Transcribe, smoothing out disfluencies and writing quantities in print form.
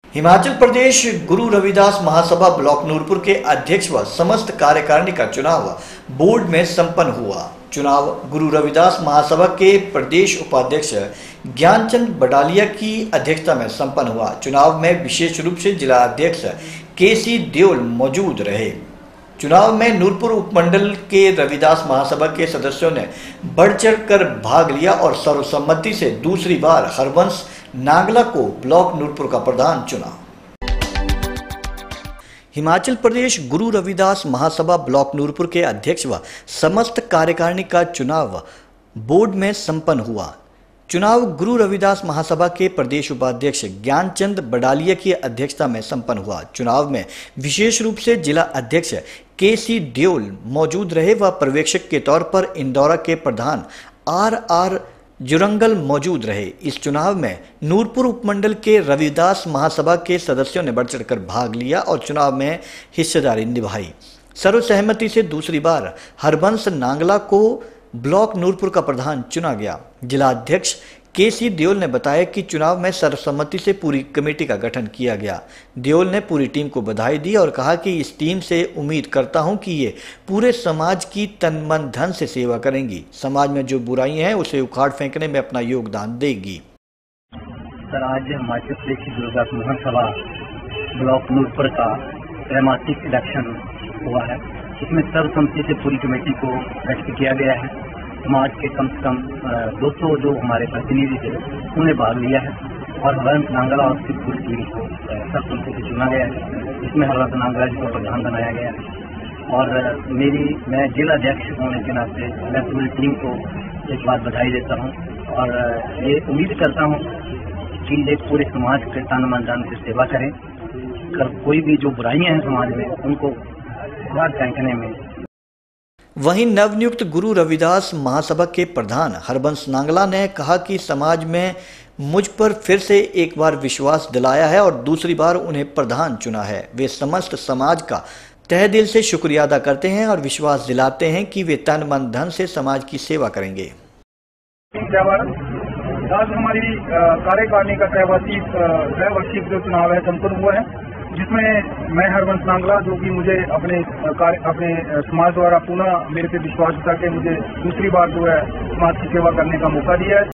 हिमाचल प्रदेश गुरु रविदास महासभा block Nurpur के अध्यक्ष व समस्त कार्यकारिणी का चुनाव बोर्ड में संपन्न हुआ। चुनाव गुरु रविदास महासभा के प्रदेश उपाध्यक्ष ज्ञानचंद बडालिया की अध्यक्षता में संपन्न हुआ। चुनाव में विशेष रूप से जिला अध्यक्ष केसी देओल मौजूद रहे। चुनाव में नूरपुर उपमंडल के रविदास महासभा के सदस्यों ने बढ़ चढ़कर भाग लिया और सर्वसम्मति से दूसरी बार हरबंस नांगला को ब्लॉक नूरपुर का प्रधान चुना। हिमाचल प्रदेश गुरु रविदास महासभा ब्लॉक नूरपुर के अध्यक्ष व समस्त कार्यकारिणी का चुनाव बोर्ड में संपन्न हुआ। चुनाव गुरु रविदास महासभा के प्रदेश उपाध्यक्ष ज्ञानचंद बडालिया की अध्यक्षता में संपन्न हुआ। चुनाव में विशेष रूप से जिला अध्यक्ष केसी देओल मौजूद रहे व पर्यवेक्षक के तौर पर इंदौरा के प्रधान आर जुरंगल मौजूद रहे। इस चुनाव में नूरपुर उपमंडल के रविदास महासभा के सदस्यों ने बढ़ चढ़कर भाग लिया और चुनाव में हिस्सेदारी निभाई। सर्वसहमति से दूसरी बार हरबंस नांगला को ब्लॉक नूरपुर का प्रधान चुना गया। जिला अध्यक्ष केसी देओल ने बताया कि चुनाव में सर्वसम्मति से पूरी कमेटी का गठन किया गया। देओल ने पूरी टीम को बधाई दी और कहा कि इस टीम से उम्मीद करता हूं कि ये पूरे समाज की तन मन धन से सेवा करेंगी। समाज में जो बुराइयां हैं उसे उखाड़ फेंकने में अपना योगदान देगी। सर, आज हिमाचल प्रदेश की गुरु रविदास महासभा ब्लॉक नूरपुर का त्रैमासिक इलेक्शन हुआ है। इसमें सर्वसम्मति से पूरी कमेटी को गठित किया गया है। समाज के कम से कम 200 जो हमारे प्रतिनिधि थे उन्हें भाग लिया है और हरबंस नांगला और उसकी पूरी टीम को सर्वसम्मति से चुना गया है। इसमें हरबंस नांगला जी को प्रधान बनाया गया है और मैं जिला अध्यक्ष होने के नाते मैं पूरी टीम को एक बार बधाई देता हूँ और ये उम्मीद करता हूँ कि ये पूरे समाज के तन मन धन से सेवा करें। कोई भी जो बुराइयां हैं समाज में उनको बाहर फेंकने में। वहीं नवनियुक्त गुरु रविदास महासभा के प्रधान हरबंस नांगला ने कहा कि समाज में मुझ पर फिर से एक बार विश्वास दिलाया है और दूसरी बार उन्हें प्रधान चुना है। वे समस्त समाज का तहे दिल से शुक्रिया अदा करते हैं और विश्वास दिलाते हैं कि वे तन मन धन से समाज की सेवा करेंगे। आज हमारी कार्यकारिणी का त्रैवार्षिक जो चुनाव है संपन्न हुआ है, जिसमें मैं हरबंस नांगला जो कि मुझे अपने समाज द्वारा पुनः मेरे पे विश्वास जता के मुझे दूसरी बार जो है समाज की सेवा करने का मौका दिया है।